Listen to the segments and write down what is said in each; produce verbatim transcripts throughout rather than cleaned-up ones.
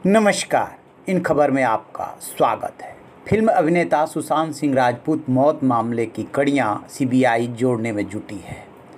नमस्कार, इन खबर में आपका स्वागत है। फिल्म अभिनेता सुशांत सिंह राजपूत मौत मामले की कड़ियां सीबीआई जोड़ने में जुटी है।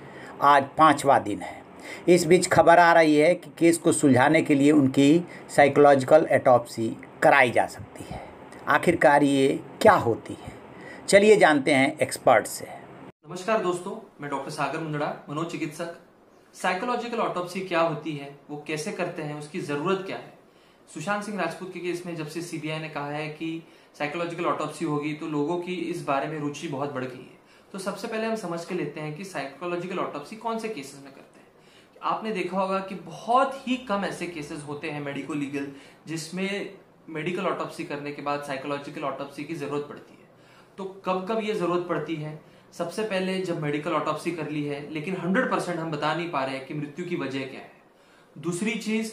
आज पांचवा दिन है। इस बीच खबर आ रही है कि केस को सुलझाने के लिए उनकी साइकोलॉजिकल ऑटोप्सी कराई जा सकती है। आखिरकार ये क्या होती है, चलिए जानते हैं एक्सपर्ट से। नमस्कार दोस्तों, मैं डॉक्टर सागर मुंदड़ा, मनोचिकित्सक। साइकोलॉजिकल ऑटोप्सी क्या होती है, वो कैसे करते हैं, उसकी जरूरत क्या है? सुशांत सिंह राजपूत के केस में जब से सीबीआई ने कहा है कि साइकोलॉजिकल ऑटोप्सी होगी तो लोगों की इस बारे में रुचि बहुत बढ़ गई है। तो सबसे पहले हम समझ के लेते हैं कि साइकोलॉजिकल ऑटोप्सी कौन से केसेस में करते हैं। आपने देखा होगा कि बहुत ही कम ऐसे केसेस होते हैं मेडिको लीगल जिसमें मेडिकल ऑटोप्सी करने के बाद साइकोलॉजिकल ऑटोप्सी की जरूरत पड़ती है। तो कब कब ये जरूरत पड़ती है? सबसे पहले जब मेडिकल ऑटोप्सी कर ली है लेकिन हंड्रेड परसेंट हम बता नहीं पा रहे हैं कि मृत्यु की वजह क्या है। दूसरी चीज,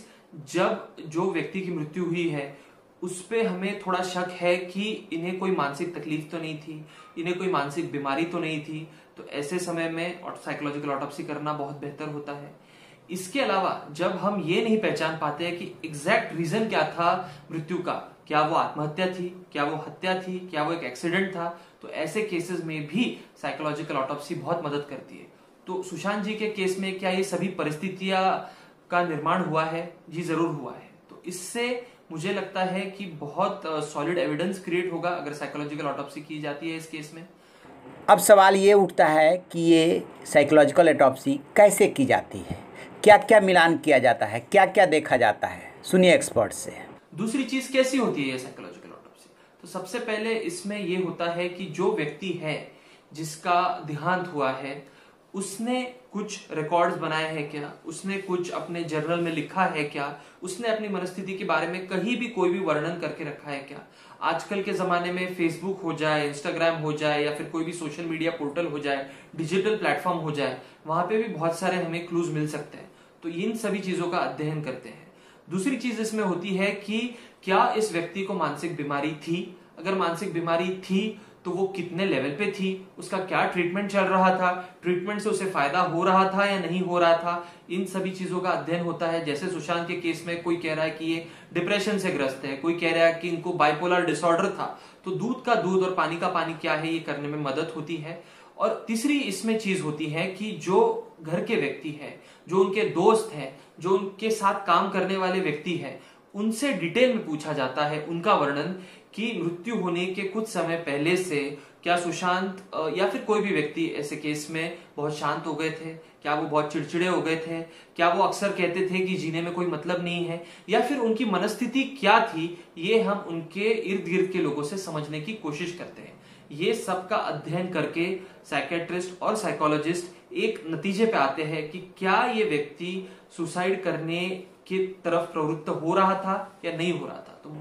जब जो व्यक्ति की मृत्यु हुई है उस पे हमें थोड़ा शक है कि इन्हें कोई मानसिक तकलीफ तो नहीं थी, इन्हें कोई मानसिक बीमारी तो नहीं थी, तो ऐसे समय में साइकोलॉजिकल ऑटोप्सी करना बहुत बेहतर होता है। इसके अलावा जब हम ये नहीं पहचान पाते हैं कि एग्जैक्ट रीजन क्या था मृत्यु का, क्या वो आत्महत्या थी, क्या वो हत्या थी, क्या वो एक एक्सीडेंट था, तो ऐसे केसेस में भी साइकोलॉजिकल ऑटोप्सी बहुत मदद करती है। तो सुशांत जी के केस में क्या ये सभी परिस्थितियां का निर्माण हुआ है? जी जरूर हुआ है। तो इससे मुझे लगता है कि बहुत सॉलिड एविडेंस क्रिएट होगा अगर साइकोलॉजिकल ऑटोप्सी की जाती है इस केस में। अब सवाल ये उठता है कि ये साइकोलॉजिकल ऑटोप्सी कैसे की जाती है, क्या क्या मिलान किया जाता है, क्या क्या देखा जाता है, सुनिए एक्सपर्ट से। दूसरी चीज कैसी होती है ये साइकोलॉजिकल ऑटोप्सी? तो सबसे पहले इसमें ये होता है कि जो व्यक्ति है जिसका देहांत हुआ है उसने कुछ रिकॉर्ड्स बनाए हैं क्या, उसने कुछ अपने जर्नल में लिखा है क्या, उसने अपनी मनस्थिति के बारे में कहीं भी कोई भी वर्णन करके रखा है क्या। आजकल के जमाने में फेसबुक हो जाए, इंस्टाग्राम हो जाए या फिर कोई भी सोशल मीडिया पोर्टल हो जाए, डिजिटल प्लेटफॉर्म हो जाए, वहां पे भी बहुत सारे हमें क्लूज मिल सकते हैं। तो इन सभी चीजों का अध्ययन करते हैं। दूसरी चीज इसमें होती है कि क्या इस व्यक्ति को मानसिक बीमारी थी, अगर मानसिक बीमारी थी तो वो कितने लेवल पे थी, उसका क्या ट्रीटमेंट चल रहा था, ट्रीटमेंट से उसे फायदा हो रहा था या नहीं हो रहा था, इन सभी चीजों का अध्ययन होता है। जैसे सुशांत के केस में कोई कह रहा है कि ये डिप्रेशन से ग्रस्त है, कोई कह रहा है कि इनको बाइपोलर डिसऑर्डर था, तो दूध का दूध और पानी का पानी क्या है ये करने में मदद होती है। और तीसरी इसमें चीज होती है कि जो घर के व्यक्ति है, जो उनके दोस्त हैं, जो उनके साथ काम करने वाले व्यक्ति हैं, उनसे डिटेल में पूछा जाता है उनका वर्णन कि मृत्यु होने के कुछ समय पहले से क्या सुशांत या फिर कोई भी व्यक्ति ऐसे केस में बहुत शांत हो गए थे, क्या वो बहुत चिड़चिड़े हो गए थे, क्या वो अक्सर कहते थे कि जीने में कोई मतलब नहीं है, या फिर उनकी मनस्थिति क्या थी, ये हम उनके इर्द गिर्द के लोगों से समझने की कोशिश करते हैं। ये सब का अध्ययन करके साइकेट्रिस्ट और साइकोलॉजिस्ट एक नतीजे पे आते हैं कि क्या ये व्यक्ति सुसाइड करने की तरफ प्रवृत्त हो रहा था या नहीं हो रहा था। तो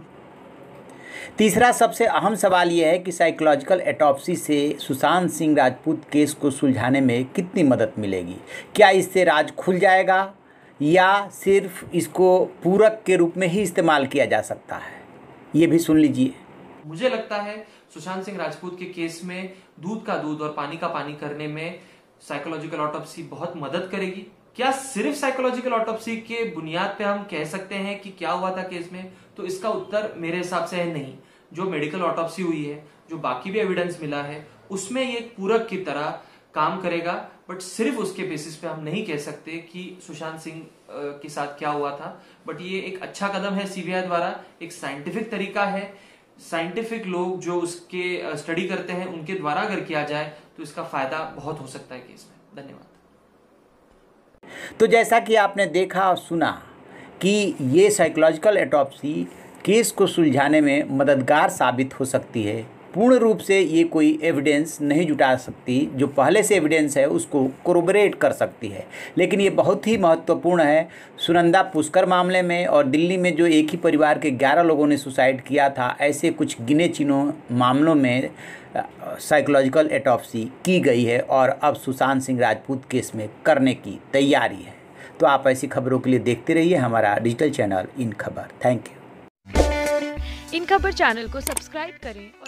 तीसरा सबसे अहम सवाल यह है कि साइकोलॉजिकल ऑटोप्सी से सुशांत सिंह राजपूत केस को सुलझाने में कितनी मदद मिलेगी। क्या इससे राज खुल जाएगा या सिर्फ इसको पूरक के रूप में ही इस्तेमाल किया जा सकता है, ये भी सुन लीजिए। मुझे लगता है सुशांत सिंह राजपूत के केस में दूध का दूध और पानी का पानी करने में साइकोलॉजिकल ऑटोप्सी बहुत मदद करेगी। क्या सिर्फ साइकोलॉजिकल ऑटोप्सी के बुनियाद पे हम कह सकते हैं कि क्या हुआ था केस में? तो इसका उत्तर मेरे हिसाब से है नहीं। जो मेडिकल ऑटोप्सी हुई है, जो बाकी भी एविडेंस मिला है, उसमें ये पूरक की तरह काम करेगा, बट सिर्फ उसके बेसिस पे हम नहीं कह सकते कि सुशांत सिंह के साथ क्या हुआ था। बट ये एक अच्छा कदम है सीबीआई द्वारा, एक साइंटिफिक तरीका है। साइंटिफिक लोग जो उसके स्टडी करते हैं उनके द्वारा अगर किया जाए तो इसका फायदा बहुत हो सकता है केस में। धन्यवाद। तो जैसा कि आपने देखा और सुना कि ये साइकोलॉजिकल ऑटोप्सी केस को सुलझाने में मददगार साबित हो सकती है। पूर्ण रूप से ये कोई एविडेंस नहीं जुटा सकती, जो पहले से एविडेंस है उसको कोरोबरेट कर सकती है, लेकिन ये बहुत ही महत्वपूर्ण है। सुनंदा पुष्कर मामले में और दिल्ली में जो एक ही परिवार के ग्यारह लोगों ने सुसाइड किया था, ऐसे कुछ गिने चुने मामलों में साइकोलॉजिकल ऑटोप्सी की गई है और अब सुशांत सिंह राजपूत केस में करने की तैयारी है। तो आप ऐसी खबरों के लिए देखते रहिए हमारा डिजिटल चैनल इन खबर। Thank you. इन खबर चैनल को सब्सक्राइब करें